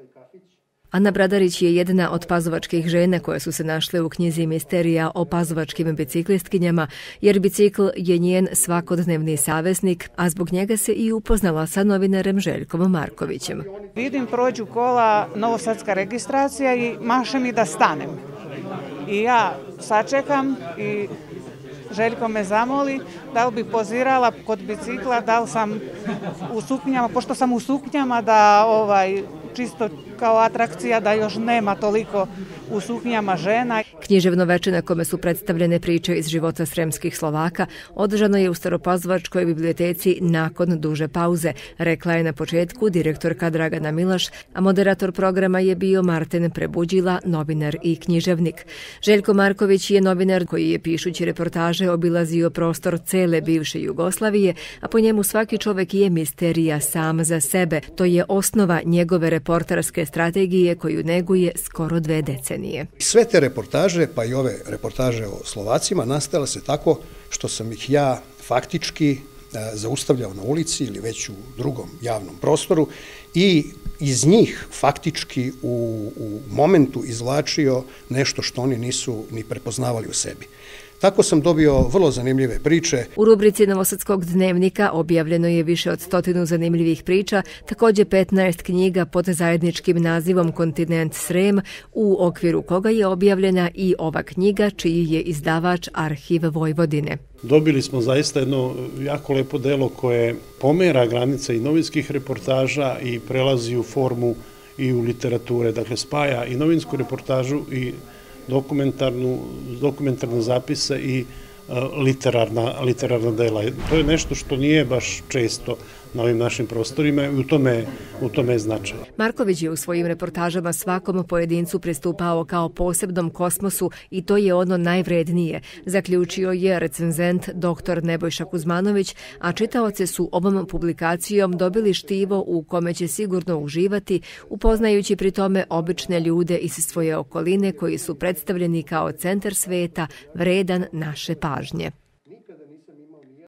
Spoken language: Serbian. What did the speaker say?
Ana Bradarić je jedna od pazovačkih žena koje su se našle u knjizi Misterija o pazovačkim biciklistkinjama, jer bicikl je njen svakodnevni saveznik, a zbog njega se i upoznala sa novinarem Željkom Markovićem. Vidim prođu kola novosadska registracija i maše mi da stanem. I ja sačekam i Željko me zamoli da li bi pozirala kod bicikla, da li sam u suknjama, pošto sam u suknjama da čisto kao atrakcija da još nema toliko u suknjama žena. Književno veče na kome su predstavljene priče iz života sremskih Slovaka održano je u Staropazovačkoj biblioteci nakon duže pauze, rekla je na početku direktorka Dragana Milaš, a moderator programa je bio Martin Prebuđila, novinar i književnik. Željko Marković je novinar koji je pišući reportaže obilazio prostor cele bivše Jugoslavije, a po njemu svaki čovek je misterija sam za sebe. To je osnova njegove reporterske strategije koju neguje skoro 2 decenije. Sve te reportaže, pa i ove reportaže o Slovacima, nastale se tako što sam ih ja faktički zaustavljao na ulici ili već u drugom javnom prostoru i iz njih faktički u momentu izvlačio nešto što oni nisu ni prepoznavali u sebi. Tako sam dobio vrlo zanimljive priče. U rubrici Novosadskog dnevnika objavljeno je više od 100 zanimljivih priča, također 15 knjiga pod zajedničkim nazivom Kontinent Srem, u okviru koga je objavljena i ova knjiga, čiji je izdavač Arhiv Vojvodine. Dobili smo zaista jedno jako lepo delo koje pomera granice i novinskih reportaža i prelazi u formu i u literature, dakle spaja i novinsku reportažu i dokumentarne zapise i literarna dela. To je nešto što nije baš često na ovim našim prostorima i u tome je značaj. Marković je u svojim reportažama svakom pojedincu pristupao kao posebnom kosmosu i to je ono najvrednije, zaključio je recenzent dr. Nebojša Kuzmanović, a čitaoce su ovom publikacijom dobili štivo u kome će sigurno uživati, upoznajući pri tome obične ljude iz svoje okoline koji su predstavljeni kao centar sveta, vredan naše pažnje.